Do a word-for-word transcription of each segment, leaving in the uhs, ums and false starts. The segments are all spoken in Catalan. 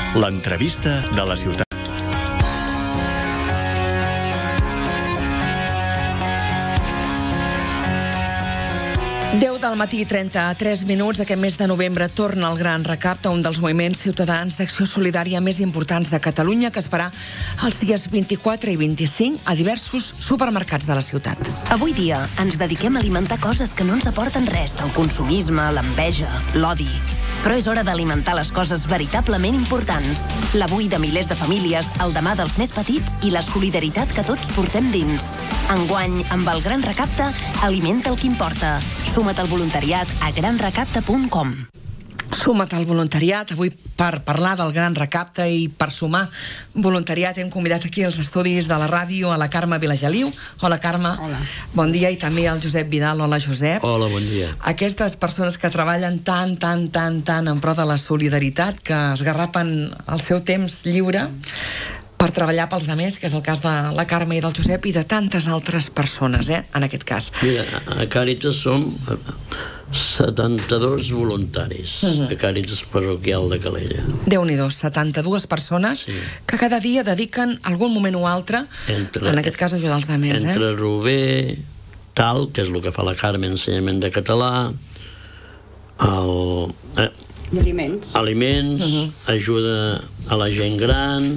L'entrevista de la ciutat. deu del matí, trenta-tres minuts. Aquest mes de novembre torna el Gran Recapte, un dels moviments ciutadans d'acció solidària més importants de Catalunya, que es farà els dies vint-i-quatre i vint-i-cinc a diversos supermercats de la ciutat. Avui dia ens dediquem a alimentar coses que no ens aporten res, el consumisme, l'enveja, l'odi. Però és hora d'alimentar les coses veritablement importants. L'avui de milers de famílies, el demà dels més petits i la solidaritat que tots portem dins. Enguany, amb el Gran Recapte, alimenta el que importa. Suma't al voluntariat a gran recapte punt com. Suma't al voluntariat. Avui, per parlar del Gran Recapte i per sumar voluntariat, hem convidat aquí als estudis de la ràdio a la Carme Vilageliu. Hola, Carme. Hola. Bon dia. I també al Josep Vidal. Hola, Josep. Hola, bon dia. Aquestes persones que treballen tan, tan, tan, tan en pro de la solidaritat, que esgarrapen el seu temps lliure per treballar pels demés, que és el cas de la Carme i del Josep i de tantes altres persones, eh, en aquest cas. Mira, a Càritas som setanta-dos voluntaris, uh-huh. a Càritas Parroquial de Calella. Déu-n'hi-do, setanta-dues persones sí. que cada dia dediquen algun moment o altre, entre, en aquest cas, a ajudar els demés. Entre eh? Rober, tal, que és el que fa la Carme, ensenyament de català, el... Eh, aliments, aliments uh-huh. ajuda a la gent gran,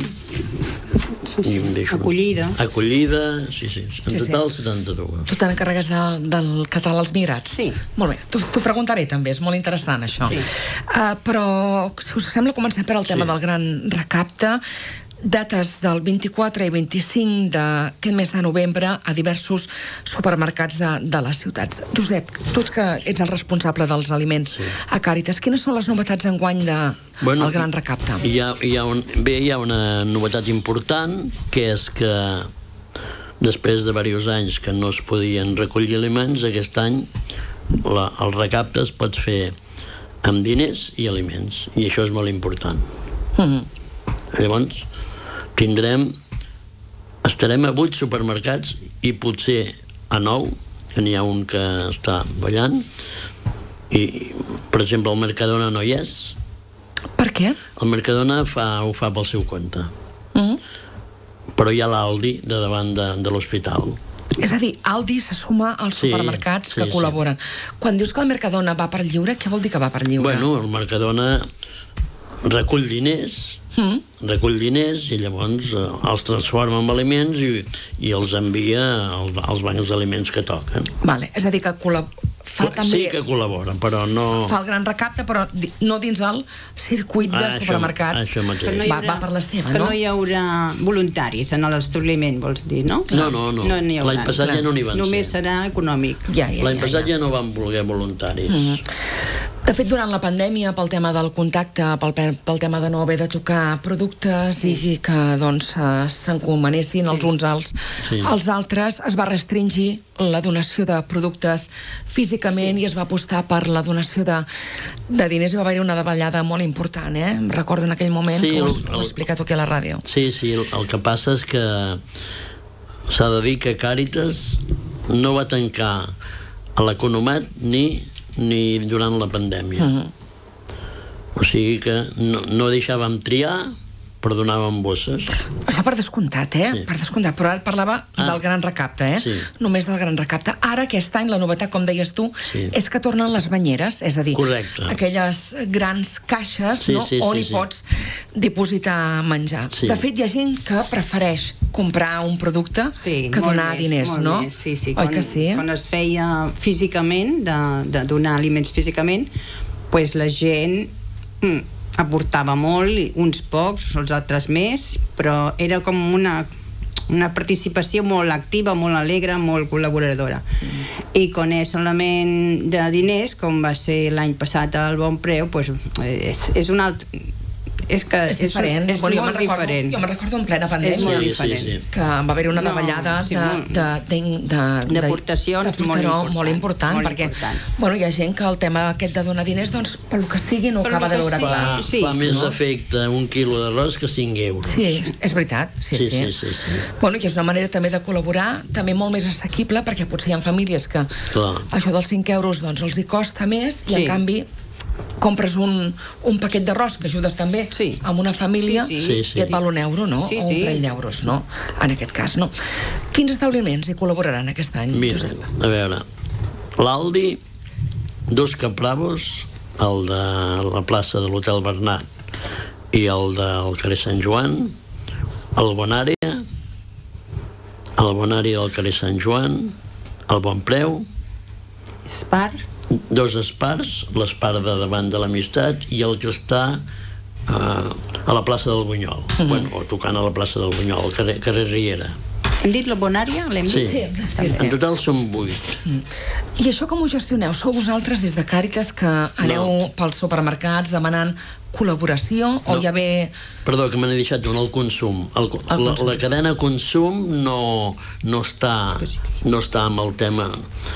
sí, acollida. Acollida, sí, sí. En sí, total, sí. setanta-dos. Tu t'encarregues de, del català als migrats? Sí. Molt bé, t'ho preguntaré també, és molt interessant això. Sí. Uh, però, si us sembla, comencem per al tema sí. del Gran Recapte. Dates del vint-i-quatre i vint-i-cinc d'aquest mes de novembre a diversos supermercats de, de les ciutats. Josep, tu que ets el responsable dels aliments sí. a Càritas, quines són les novetats enguany de, bueno, del Gran Recapte? Hi ha, hi ha un, bé, hi ha una novetat important, que és que després de diversos anys que no es podien recollir aliments, aquest any la, el recapte es pot fer amb diners i aliments, i això és molt important. Mm-hmm. Llavors, tindrem, estarem a vuit supermercats i potser a nou, que n'hi ha un que està ballant, i, per exemple, el Mercadona no hi és. Per què? El Mercadona fa, ho fa pel seu compte. Mm-hmm. Però hi ha l'Aldi de davant de, de l'hospital. És a dir, Aldi se suma als sí, supermercats sí, que col·laboren. Sí. Quan dius que el Mercadona va per lliure, què vol dir que va per lliure? Bueno, el Mercadona recull diners, mm. recull diners i llavors eh, els transforma en aliments i, i els envia als, als bancs d'aliments que toquen. Vale, és a dir, que col·labora. Fa també... Sí que col·laboren, però no... Fa el Gran Recapte, però no dins el circuit de ah, supermercats. Això, això no va, va per la seva, que no? Que no hi haurà voluntaris en l'establiment, vols dir, no? No, no, no. no L'any passat clar. ja no n'hi van Només ser. serà econòmic. Ja, ja, L'any ja, passat ja. ja ja no van voler voluntaris. Mm-hmm. De fet, durant la pandèmia, pel tema del contacte, pel, pel tema de no haver de tocar productes sí. i que doncs s'encomanessin sí. els uns als, sí. als altres, es va restringir la donació de productes físicament sí. i es va apostar per la donació de, de diners. Va haver-hi una davallada molt important, eh? Recordo en aquell moment sí, que ho has, el, ho has explicat aquí a la ràdio. Sí, sí, el, el que passa és que s'ha de dir que Càritas no va tancar a l'economat ni ni durant la pandèmia. Uh-huh. O sigui que no, no deixàvem triar, però donàvem bosses. Això per descomptat, eh? Sí. Per descomptat. Però ara parlava ah. del Gran Recapte, eh? Sí. Només del Gran Recapte. Ara, aquest any, la novetat, com deies tu, sí. és que tornen les banyeres, és a dir, correcte. Aquelles grans caixes sí, no? sí, on sí, hi sí. pots dipositar menjar. Sí. De fet, hi ha gent que prefereix comprar un producte sí, que donar més, diners, no? Més. Sí, sí. Oi quan, que sí? Quan es feia físicament, de, de donar aliments físicament, pues la gent... Mm, aportava molt, uns pocs, els altres més, però era com una, una participació molt activa, molt alegre, molt col·laboradora. Mm. I quan és solament de diners, com va ser l'any passat al Bon Preu, pues, és, és un altre... És que és diferent, és, és bueno, molt jo recordo, diferent. Jo me'n recordo en plena pandèmia és molt sí, diferent. Sí, sí. que va haver una davallada no, sí, d'aportacions molt important, molt important molt perquè important. Bueno, hi ha gent que el tema aquest de donar diners, doncs, pel que sigui, no per acaba de veure clar. Sí, fa més no? efecte un quilo d'arròs que cinc euros. Sí, és veritat. Sí, sí, sí. sí, sí, sí. Bueno, i és una manera també de col·laborar, també molt més assequible, perquè potser hi ha famílies que clar. això dels cinc euros doncs els hi costa més i sí. en canvi compres un, un paquet d'arròs que ajudes també sí. amb una família sí, sí. Sí, sí. i et val un euro, no? Sí, o un sí. parell d'euros, no? En aquest cas, no? Quins establiments hi col·laboraran aquest any, Mira, Josep? a veure, l'Aldi, dos Capravos, el de la plaça de l'Hotel Bernat i el del carrer Sant Joan, el Bonària, el Bonària del carrer Sant Joan, el Bon Preu, Spar, dos Espars, l'Espar de davant de l'Amistat i el que està uh, a la plaça del Bunyol, mm-hmm. bueno, o tocant a la plaça del Bunyol, al carrer, carrer Riera. hem dit la Bonària? L'hem Sí. dit? Sí, sí, sí. En total són vuit. Mm. I això com ho gestioneu? Sou vosaltres des de Càritas que aneu No. pels supermercats demanant col·laboració o No. hi ha bé... Perdó, que me n'he deixat un, el consum. El, El la, consum. la cadena consum no, no, està, no està amb el tema...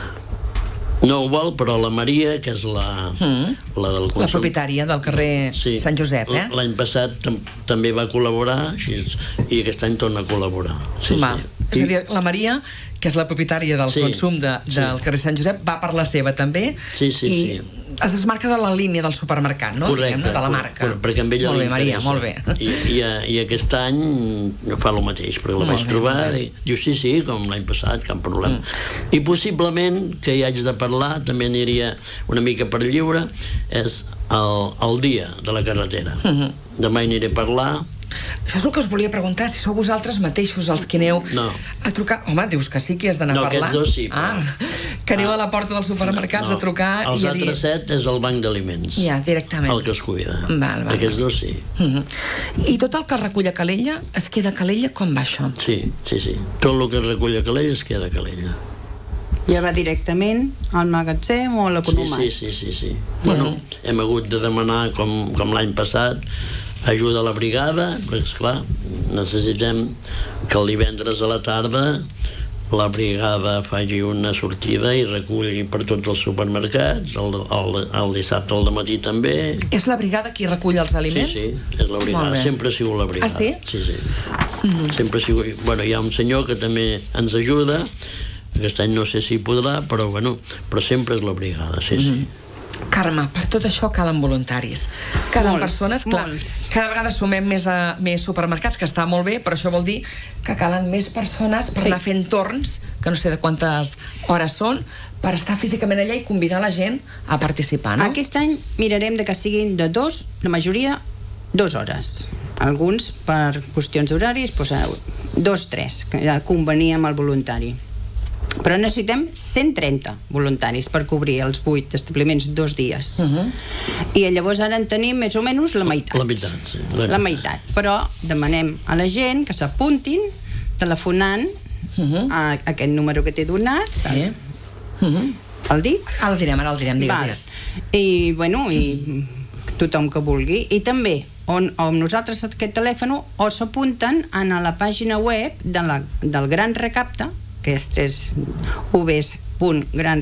No ho vol, però la Maria, que és la, Mm. la del consum... La propietària del carrer Sí. Sant Josep, eh? L'any passat tam també va col·laborar així, i aquest any torna a col·laborar. Sí, Va. sí. És a dir, la Maria, que és la propietària del Sí, consum de, del sí. carrer Sant Josep, va per la seva també Sí, sí, i sí. es desmarca de la línia del supermercat, no? Correcte, Diguem-ne, de la marca. cor- perquè a ella molt li bé, Maria, interessa. molt bé. I, i, i aquest any no fa el mateix, perquè la Molt vaig bé, trobar molt bé. i diu sí, sí, com l'any passat, cap problema. Mm. I possiblement, que hi haig de parlar, també aniria una mica per lliure, és el, el dia de la carretera. Mm -hmm. Demà hi aniré a parlar. Això és el que us volia preguntar, si sou vosaltres mateixos els que aneu No. a trucar... Home, dius que sí que has d'anar No, a parlar. aquests dos sí, però- Ah, que aneu a la porta dels supermercats No, a trucar els i a dir... altres set és el banc d'aliments. Ja, directament. El que es cuida. Val, val, Aquests val. dos sí. Uh -huh. I tot el que es recull a Calella es queda a Calella, com va això? Sí, sí, sí. Tot el que es recull a Calella es queda a Calella. Ja va directament al magatzem o a l'economat? Sí, sí, sí, sí, sí. Bueno, hem hagut de demanar, com, com l'any passat, ajuda a la brigada, perquè, esclar, necessitem que el divendres a la tarda la brigada faci una sortida i reculli per tots els supermercats, el, el, el dissabte al matí també. És la brigada qui recull els Sí, aliments? sí, és la Molt brigada, bé. sempre ha sigut la brigada. Ah, sí? Sí, sí. Mm-hmm. Sempre ha sigut... Bueno, hi ha un senyor que també ens ajuda, aquest any no sé si podrà, però bueno, però sempre és la brigada, sí, sí. Mm-hmm. Carme, per tot això calen voluntaris. Calen Molts, persones, clar, molts. cada vegada sumem més, a, més supermercats, que està molt bé, però això vol dir que calen més persones per Sí. anar fent torns, que no sé de quantes hores són, per estar físicament allà i convidar la gent a participar, no? Aquest any mirarem de que siguin de dos, la majoria, dues hores. Alguns, per qüestions d'horaris, doncs, dos, tres, que ja convenia amb el voluntari. Però necessitem cent trenta voluntaris per cobrir els vuit establiments dos dies. Uh -huh. I llavors ara en tenim més o menys la meitat. La meitat, sí. La meitat. Però demanem a la gent que s'apuntin telefonant Uh -huh. a aquest número que t'he donat. Sí. Uh -huh. El dic? Ara el direm, ara el direm, digues, Val. digues. I, bueno, i tothom que vulgui. I també, on, on nosaltres aquest telèfon o s'apunten a la pàgina web de la, del Gran Recapte, que és tres uvs punt gran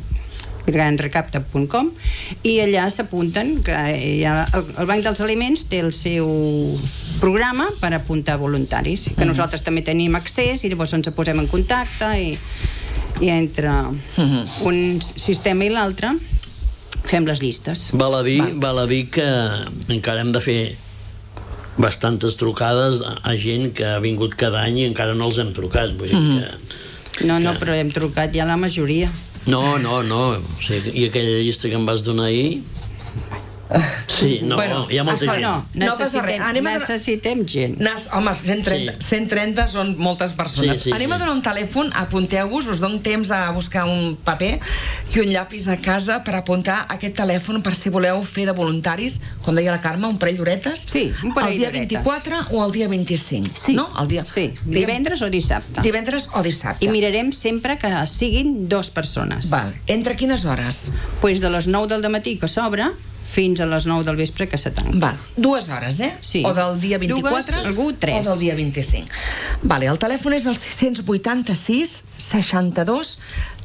recapte punt com, i allà s'apunten, que ja, el, el Banc dels Aliments té el seu programa per apuntar voluntaris, que nosaltres també tenim accés i llavors ens posem en contacte i, i entre Uh-huh. un sistema i l'altre fem les llistes. Val a dir, val a dir que encara hem de fer bastantes trucades a, a gent que ha vingut cada any i encara no els hem trucat, vull dir que... No, no, que- però hem trucat ja la majoria. No, no, no. O sigui, i aquella llista que em vas donar ahir... Sí, no, Bueno, hi ha molta escolta, gent. No, No passa res. necessitem, Anem a donar- necessitem gent. Nas, home, cent trenta, Sí. cent trenta són moltes persones. Sí, sí, Anem sí. a donar un telèfon, apunteu-vos, us dono temps a buscar un paper i un llapis a casa per apuntar aquest telèfon per si voleu fer de voluntaris, com deia la Carme, un parell d'horetes. Sí, un parell El dia d'horetes. vint-i-quatre o el dia vint-i-cinc. Sí, no? El dia, sí, diguem, divendres o dissabte. divendres o dissabte. I mirarem sempre que siguin dues persones. Val. Entre quines hores? Pues de les nou del dematí que s'obre fins a les nou del vespre que se tanca. Val. Dues hores, eh? Sí. O del dia vint-i-quatre Dues, algú tres. o del dia vint-i-cinc. Vale, el telèfon és el sis vuit sis, seixanta-dos,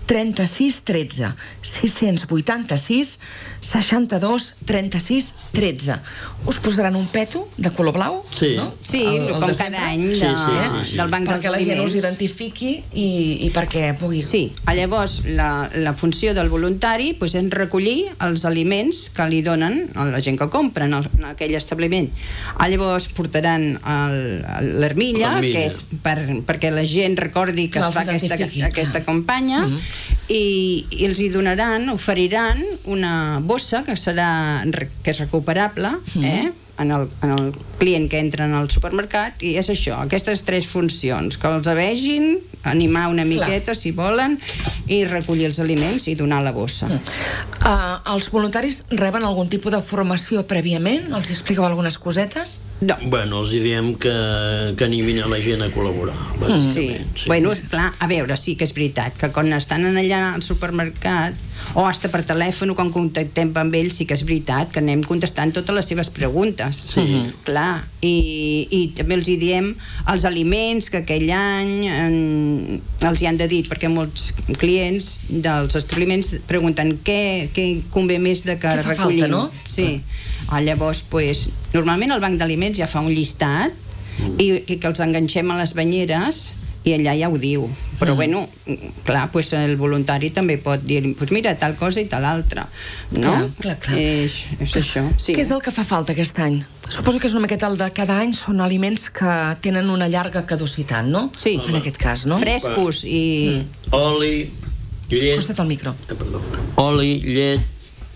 trenta-sis tretze. sis vuitanta-sis seixanta-dos trenta-sis tretze. Us posaran un peto de color blau? Sí. No? Sí, el, el com de cada sempre. any de, Sí, sí, sí, sí. del Banc dels Perquè la gent Aliments. us identifiqui i, i perquè pugui... Sí, llavors la, la funció del voluntari pues, és recollir els aliments que li donen a la gent que compra en, el, en aquell establiment. Llavors portaran l'ermilla, que és per, perquè la gent recordi que Clar, es fa aquesta, aquesta campanya, Mm-hmm. i, i els hi donaran, oferiran una bossa que serà que és recuperable, eh? En el, en el client que entra en el supermercat, i és això, aquestes tres funcions, que els vegin, animar una miqueta, Clar. si volen, i recollir els aliments i donar la bossa. Mm. Uh, els voluntaris reben algun tipus de formació prèviament? Els expliqueu algunes cosetes? No. Bueno, els diem que, que animin a la gent a col·laborar, bàsicament. Sí. sí. Bueno, clar, a veure, sí que és veritat que quan estan allà al supermercat o hasta per telèfon, quan contactem amb ells, sí que és veritat que anem contestant totes les seves preguntes. Sí. Clar, i, i també els hi diem els aliments que aquell any en, els hi han de dir, perquè molts clients dels establiments pregunten què, què convé més de que què fa recollim. falta, no? Sí. Ah, llavors, pues, normalment el Banc d'Aliments ja fa un llistat mm. i, i que els enganxem a les banyeres i allà ja ho diu, però mm. bueno, clar, pues el voluntari també pot dir, pues mira, tal cosa i tal altra, no? Clar, clar, clar. És, és això, sí. Què és el que fa falta aquest any? Suposo que és una miqueta el de cada any, són aliments que tenen una llarga caducitat, no? Sí. En aquest cas, no? Frescos i... Mm. Oli, llet... Costa't el micro. Eh, perdó. Oli, llet,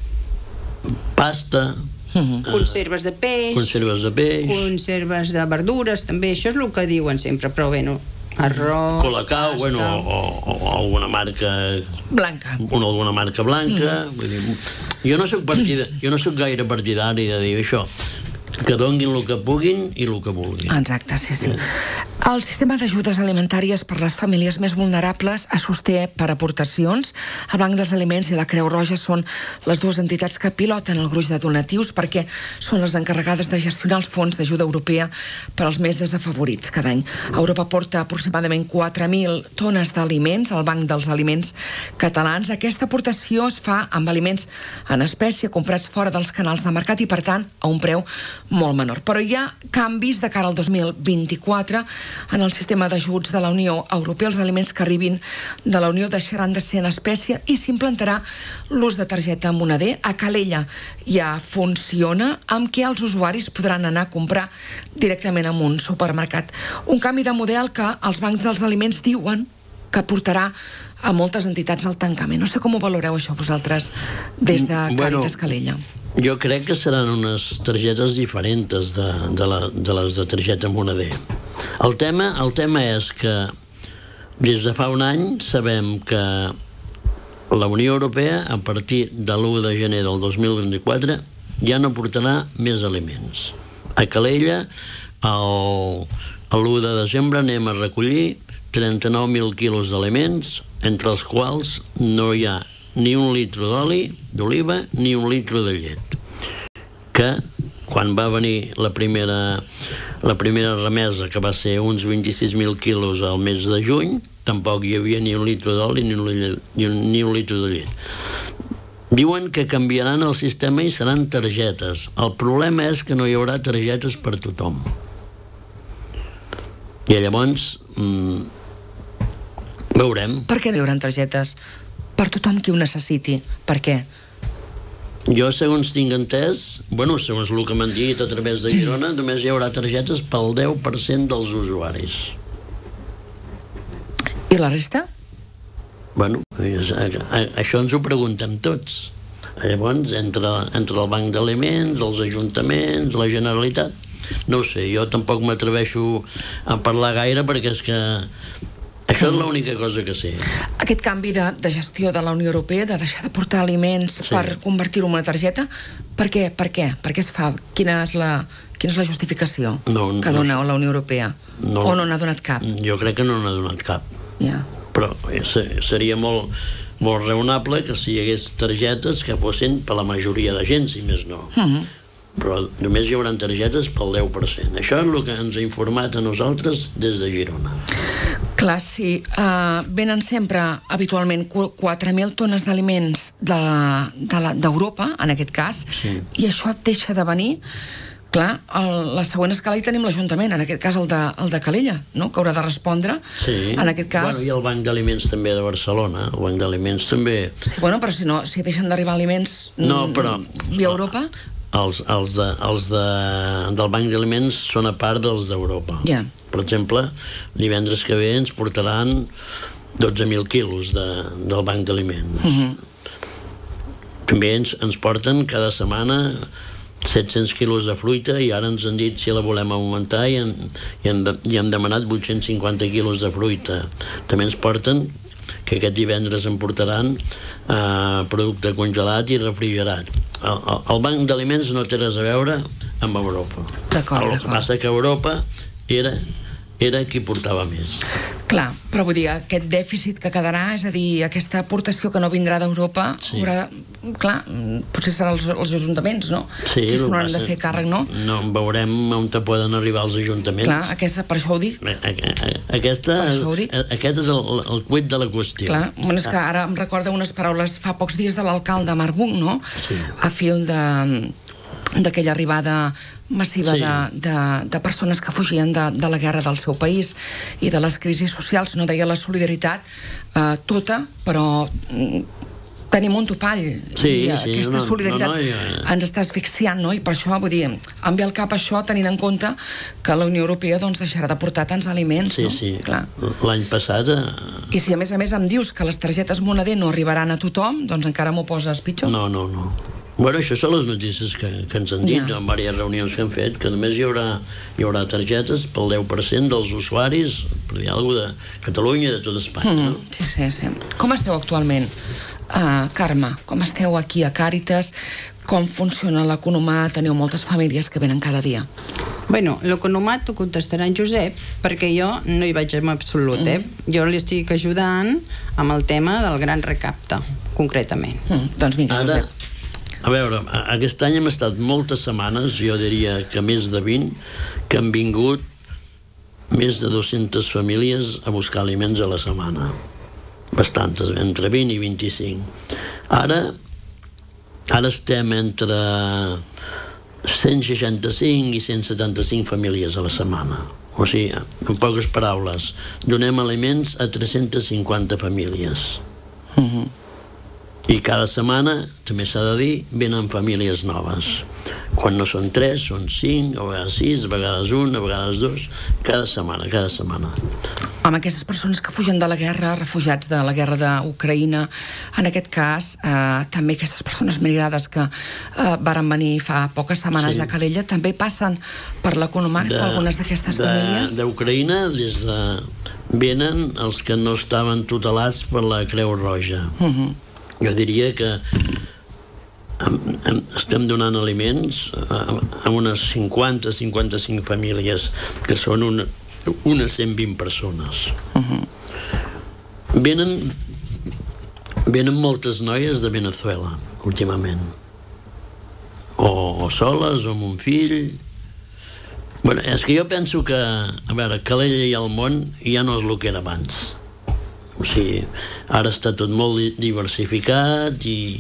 pasta... Mm-hmm. Conserves de peix, conserves de peix, conserves de verdures, també, això és el que diuen sempre, però bueno, arròs, Colacao, bueno, o, o, o alguna marca blanca, una alguna marca blanca, mm. vull dir, jo no soc partida, jo no soc gaire partidari de dir això, que donguin el que puguin i el que vulguin. Exacte, sí, sí. El sistema d'ajudes alimentàries per les famílies més vulnerables es sosté per aportacions. El Banc dels Aliments i la Creu Roja són les dues entitats que piloten el gruix de donatius perquè són les encarregades de gestionar els fons d'ajuda europea per als més desafavorits cada any. Europa porta aproximadament quatre mil tones d'aliments al Banc dels Aliments catalans. Aquesta aportació es fa amb aliments en espècie comprats fora dels canals de mercat i, per tant, a un preu molt menor. Però hi ha canvis de cara al dos mil vint-i-quatre en el sistema d'ajuts de la Unió Europea. Els aliments que arribin de la Unió deixaran de ser en espècie i s'implantarà l'ús de targeta moneder. A Calella ja funciona, amb què els usuaris podran anar a comprar directament en un supermercat. Un canvi de model que els bancs dels aliments diuen que portarà a moltes entitats al tancament. No sé com ho valoreu això vosaltres des de Càritas Calella. Jo crec que seran unes targetes diferents de, de, la, de les de targeta moneder. El tema, el tema és que des de fa un any sabem que la Unió Europea, a partir de l'u de gener del dos mil vint-i-quatre, ja no portarà més aliments. A Calella, l'u de desembre, anem a recollir trenta-nou mil quilos d'aliments, entre els quals no hi ha ni un litre d'oli d'oliva ni un litre de llet, que quan va venir la primera la primera remesa, que va ser uns vint-i-sis mil quilos al mes de juny, tampoc hi havia ni un litre d'oli ni, ni, un, ni un litre de llet. Diuen que canviaran el sistema i seran targetes. El problema és que no hi haurà targetes per tothom, i llavors mmm, veurem. Per què no hi haurà targetes per tothom qui ho necessiti? Per què? Jo, segons tinc entès, bueno, segons el que m'han dit a través de Girona, només hi haurà targetes pel deu per cent dels usuaris. I la resta? Bueno, això ens ho preguntem tots. Llavors, entre, entre el Banc d'Aliments, els ajuntaments, la Generalitat, no ho sé, jo tampoc m'atreveixo a parlar gaire perquè és que això és l'única cosa que sé. Aquest canvi de, de gestió de la Unió Europea, de deixar de portar aliments sí. per convertir-ho en una targeta, per què? Per què? Per què es fa? Quina és la, quina és la justificació no, que no, dona la Unió Europea? No, o no n'ha donat cap? Jo crec que no n'ha donat cap. Yeah. Però seria molt, molt raonable que si hi hagués targetes que fossin per la majoria de gent, si més no. Mm-hmm. però només hi haurà targetes pel deu per cent. Això és el que ens ha informat a nosaltres des de Girona. Clar, sí. Uh, venen sempre, habitualment, quatre mil tones d'aliments d'Europa, en aquest cas, sí. I això et deixa de venir. Clar, el, la següent escala hi tenim l'Ajuntament, en aquest cas el de, el de Calella, no? Que haurà de respondre. Sí. En aquest cas... Bueno, i el Banc d'Aliments també de Barcelona. El Banc d'Aliments també... Sí, bueno, però si no, si deixen d'arribar aliments no, però, via Europa... Els, els, de, els de, del Banc d'Aliments són a part dels d'Europa. Yeah. Per exemple, divendres que ve ens portaran dotze mil quilos de, del Banc d'Aliments. Mm-hmm. També ens, ens porten cada setmana set-cents quilos de fruita i ara ens han dit si la volem augmentar i, en, i, hem, de, i hem demanat vuit-cents cinquanta quilos de fruita. També ens porten, que aquest divendres em portaran eh, producte congelat i refrigerat. El, el, el Banc d'Aliments no té res a veure amb Europa. D'acord, el que passa que Europa era, era qui portava més. Clar, però vull dir, aquest dèficit que quedarà, és a dir, aquesta aportació que no vindrà d'Europa, sí. Haurà de... Clar, potser seran els, els ajuntaments, no? Sí, que se n'hauran de fer càrrec, no? No, veurem on te poden arribar els ajuntaments. Clar, aquesta, per això ho dic. Aquesta, per això ho dic. Aquest és el, el cuit de la qüestió. Clar, bueno, és que ara em recorda unes paraules fa pocs dies de l'alcalde Marc Buch, no? Sí. A fil de d'aquella arribada massiva sí. de, de, de persones que fugien de, de la guerra del seu país i de les crisis socials. No deia la solidaritat eh, tota, però tenim un topall sí, i sí, aquesta no, solidaritat no, no, ja... ens està asfixiant, no? I per això, vull dir, em ve al cap això tenint en compte que la Unió Europea doncs, deixarà de portar tants aliments, sí, no? Sí, clar. L'any passat... Eh... I si a més a més em dius que les targetes Moneder no arribaran a tothom, doncs encara m'ho poses pitjor. No, no, no. Bueno, això són les notícies que, que ens han dit ja. En diverses reunions que hem fet, que només hi haurà, hi haurà targetes pel deu per cent dels usuaris, per dir alguna cosa, de Catalunya i de tot Espanya. Mm, no? Sí, sí, sí. Com esteu actualment, uh, Carme? Com esteu aquí a Càritas? Com funciona l'economat? Teniu moltes famílies que venen cada dia. Bueno, l'economat t'ho contestarà en Josep, perquè jo no hi vaig en absolut, eh? Mm. Jo li estic ajudant amb el tema del gran recapte, concretament. Mm, doncs vinga, Ara... Josep. A veure, aquest any hem estat moltes setmanes, jo diria que més de vint, que han vingut més de dues-centes famílies a buscar aliments a la setmana. Bastantes, entre vint i vint-i-cinc. Ara, ara estem entre cent seixanta-cinc i cent setanta-cinc famílies a la setmana. O sigui, en poques paraules, donem aliments a tres-centes cinquanta famílies. Mhm. I cada setmana, també s'ha de dir, venen famílies noves. Quan no són tres, són cinc, a vegades sis, a vegades un, a vegades dos, cada setmana, cada setmana. Amb aquestes persones que fugen de la guerra, refugiats de la guerra d'Ucraïna, en aquest cas, eh, també aquestes persones migrades que eh, varen venir fa poques setmanes sí. a Calella, també passen per l'economat de, algunes d'aquestes de, famílies? D'Ucraïna, des de... venen els que no estaven tutelats per la Creu Roja. Uh -huh. Jo diria que estem donant aliments a unes cinquanta a cinquanta-cinc famílies, que són una, unes cent vint persones. Uh-huh. Venen, venen moltes noies de Venezuela, últimament. O, o soles, o amb un fill. Bueno, és que jo penso que, a veure, Calella i el món ja no és el que era abans. O sigui, ara està tot molt diversificat i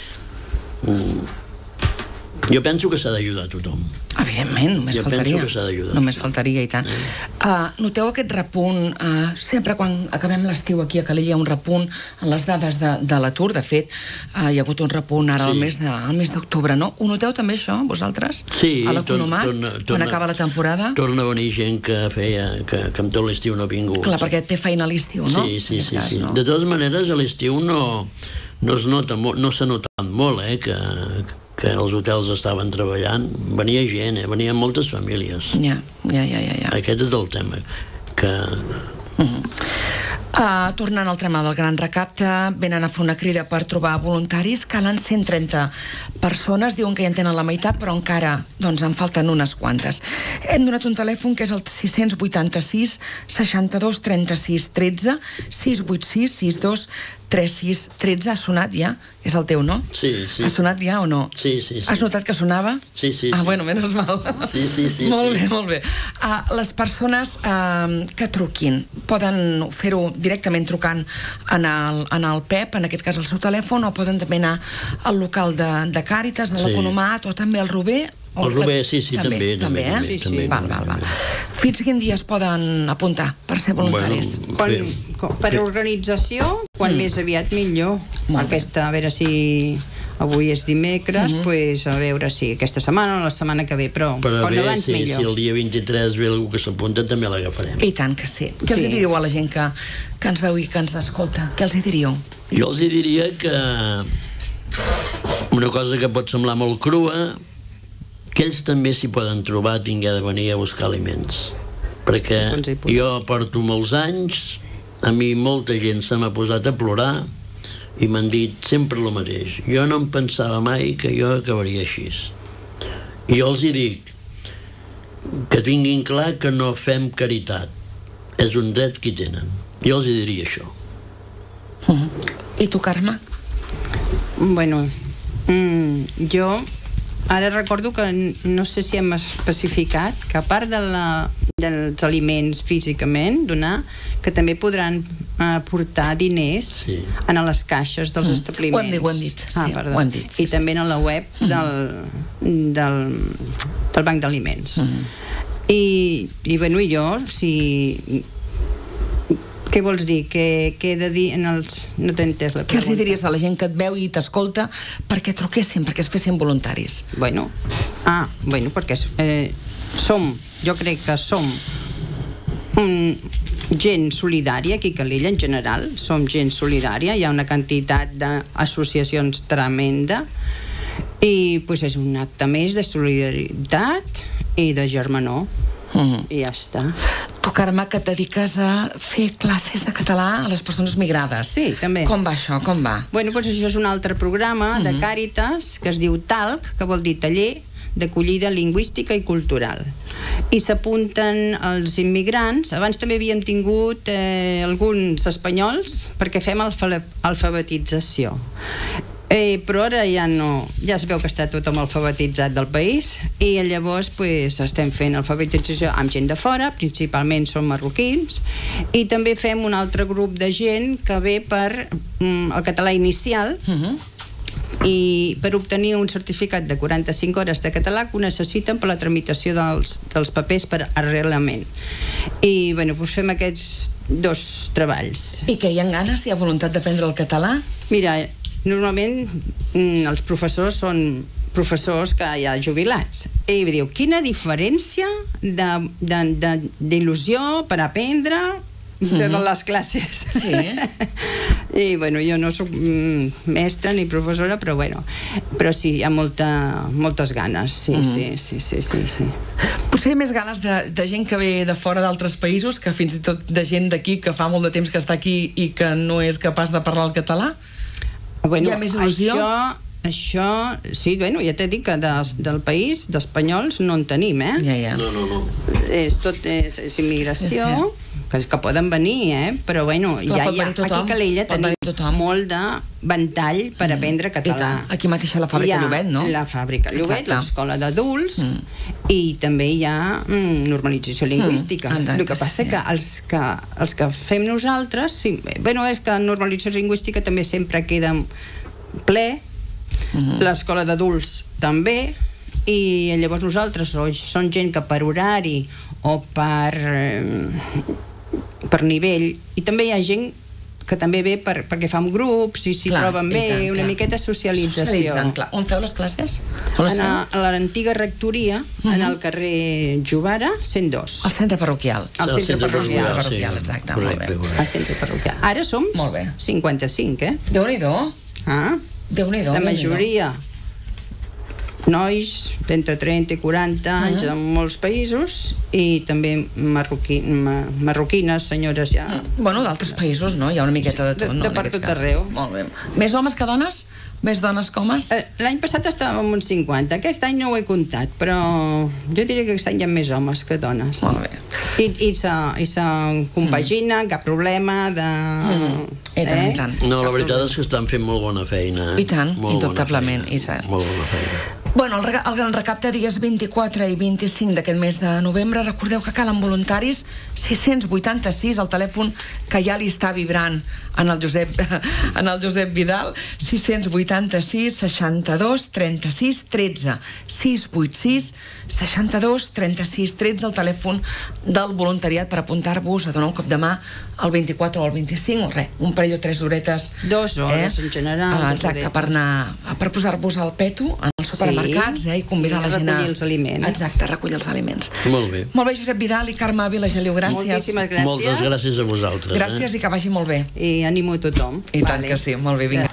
jo penso que s'ha d'ajudar a tothom. Evidentment, només jo faltaria. penso que s'ha d'ajudar. Només faltaria, i tant. Eh? Uh, noteu aquest repunt, uh, sempre quan acabem l'estiu aquí a Calella hi ha un repunt en les dades de, de l'atur, de fet, uh, hi ha hagut un repunt ara sí. al mes de, al mes d'octubre, no? Ho noteu també això, vosaltres? Sí. A l'economat, quan acaba la temporada? Torna a venir gent que feia, que, que amb tot l'estiu no ha vingut. Clar, perquè té feina a l'estiu, no? Sí, sí, sí. Cas, sí. No? De totes maneres, a l'estiu no, no es nota molt, no s'ha notat molt, eh, que que els hotels estaven treballant, venia gent, eh? Venien moltes famílies. Ja, ja, ja, ja. Aquest és el tema, que... Uh-huh. Uh, tornant al tema del gran recapte, venen a fer una crida per trobar voluntaris. Calen cent trenta persones, diuen que ja en tenen la meitat, però encara doncs, en falten unes quantes. Hem donat un telèfon que és el sis vuit sis, seixanta-dos, trenta-sis, tretze, sis vuit sis, sis dos, tres sis, tretze. Ha sonat ja? És el teu, no? Sí, sí. Ha sonat ja o no? Sí, sí, sí. Has notat que sonava? Sí, sí, sí. Ah, bueno, menys mal. Sí, sí, sí. Molt sí. bé, molt bé. Uh, les persones uh, que truquin poden fer-ho directament trucant en el, en el P E P, en aquest cas al seu telèfon, o poden també anar al local de, de Càritas, de l'Economat, o també al Rober. El Rober, sí, sí, també. També, també, eh? Sí, sí. També, val, val, val. Fins quin dia es poden apuntar per ser voluntaris? Bueno, Quan, quan, per organització, quan mm. més aviat millor. Aquesta, a veure si avui és dimecres, mm -hmm. pues, a veure si aquesta setmana o la setmana que ve, però, però quan bé, abans sí, millor. Si el dia vint-i-tres ve algú que s'apunta, també l'agafarem. I tant que sí. Què els Sí. diríeu a la gent que, que ens veu i que ens escolta? Què els diríeu? Jo els diria que una cosa que pot semblar molt crua, que ells també s'hi poden trobar tingué de venir a buscar aliments, perquè jo porto molts anys, a mi molta gent se m'ha posat a plorar i m'han dit sempre el mateix. Jo no em pensava mai que jo acabaria així, i jo els hi dic que tinguin clar que no fem caritat, és un dret que tenen. Jo els hi diria això. Uh-huh. I tu, Carme? Bueno, mm, jo ara recordo que no sé si hem especificat que a part de la, dels aliments físicament, donar, que també podran aportar diners sí. en les caixes dels mm. establiments. Ho hem dit, ho hem dit. Sí, ah, perdó. Ho hem dit sí, I sí. també en la web del, del, del Banc d'Aliments. Mm. I, i bueno, i jo, si... Què vols dir? Què, què he de dir en els... No t'he entès la pregunta. Què els diries a la gent que et veu i t'escolta perquè truquessin, perquè es fessin voluntaris? Bueno, ah, bueno, perquè eh, som, jo crec que som un, gent solidària aquí a Calella en general, som gent solidària, hi ha una quantitat d'associacions tremenda i pues, és un acte més de solidaritat i de germanor. Mm. I ja està. Tu, Carme, que et dediques a fer classes de català a les persones migrades. Sí, també. Com va això? Com va? Bueno, doncs això és un altre programa mm-hmm. de Càritas que es diu TALC, que vol dir Taller d'acollida lingüística i cultural. I s'apunten els immigrants. Abans també havíem tingut eh, alguns espanyols perquè fem alfa- alfabetització. Eh, però ara ja no, ja es veu que està tothom alfabetitzat del país i llavors pues, estem fent alfabetització amb gent de fora, principalment són marroquins, i també fem un altre grup de gent que ve per mm, el català inicial uh-huh. i per obtenir un certificat de quaranta-cinc hores de català que ho necessiten per la tramitació dels, dels papers per arrelament. I bueno, doncs fem aquests dos treballs. I que hi ha ganes, hi ha voluntat d'aprendre el català? Mira, normalment mm, els professors són professors que hi ha jubilats i diu, quina diferència d'il·lusió per aprendre de les classes. Sí. I bueno, jo no soc mm, mestra ni professora, però bueno, però sí, hi ha molta, moltes ganes, sí, mm. sí, sí, sí, sí, sí. Potser més ganes de, de gent que ve de fora d'altres països que fins i tot de gent d'aquí que fa molt de temps que està aquí i que no és capaç de parlar el català? Bueno, hi ha més il·lusió? Això, això, sí, bueno, ja t'he dit que de, del país, d'espanyols, no en tenim, eh? Ja, ja. No, no, no. És tot, és, és immigració, sí, sí. Que, que poden venir, eh? Però, bueno, clar, ja, ja, aquí a Calella tenim molt de ventall per mm. aprendre català. Aquí mateix a la fàbrica Llobet, no? La fàbrica Llobet, l'escola d'adults, mm. i també hi ha mm, normalització lingüística. Mm. El que passa és que els, que els que fem nosaltres, sí, bueno, és que normalització lingüística també sempre queda ple, mm-hmm. l'escola d'adults també, i llavors nosaltres som gent que per horari o per per nivell, i també hi ha gent que també ve per, perquè fa grups i s'hi troben bé, tant, una clar. miqueta socialització. Clar. On feu les classes? En a, a l'antiga rectoria, uh-huh. en el carrer Jovara, cent dos. Al centre parroquial. Al centre, centre parroquial, parroquial, sí. Exacte, correcte, molt bé. Al centre parroquial. Ara som cinquanta-cinc, eh? Déu-n'hi-do. Ah? Déu-n'hi-do. La majoria nois d'entre trenta i quaranta anys en molts països, i també marroquí, ma, marroquines, senyores ja... Bueno, d'altres països, no? Hi ha una miqueta de tot, de, no? de per tot arreu. Molt bé. Més homes que dones? Més dones que homes? L'any passat estàvem uns cinquanta, aquest any no ho he comptat, però jo diria que aquest any hi ha més homes que dones. Molt bé. I, i se, i se compagina, mm. cap problema de... Mm. I tant, eh? i tant. No, la veritat és que estan fent molt bona feina. Eh? I tant, molt indubtablement. Bona feina. Molt bona feina. Bueno, el, el gran recapte dies vint-i-quatre i vint-i-cinc d'aquest mes de novembre. Recordeu que calen voluntaris, sis-cents vuitanta-sis, el telèfon que ja li està vibrant en el Josep, en el Josep Vidal, sis-cents vuitanta-sis, seixanta-dos, trenta-sis, tretze, sis vuit sis, seixanta-dos, trenta-sis, tretze, el telèfon del voluntariat per apuntar-vos a donar un cop de mà el vint-i-quatre o el vint-i-cinc, o res, un parell o tres horetes. Dos hores, eh? en general. Ah, exacte, per, anar, per posar-vos al peto en els supermercats, eh, i convidar sí, la gent a... recollir els aliments. Exacte, recollir els aliments. Molt bé. Molt bé, Josep Vidal i Carme Vilageliu, gràcies. Moltíssimes gràcies. Moltes gràcies a vosaltres. Gràcies eh? i que vagi molt bé. I animo a tothom. I tant que sí, molt bé, vinga.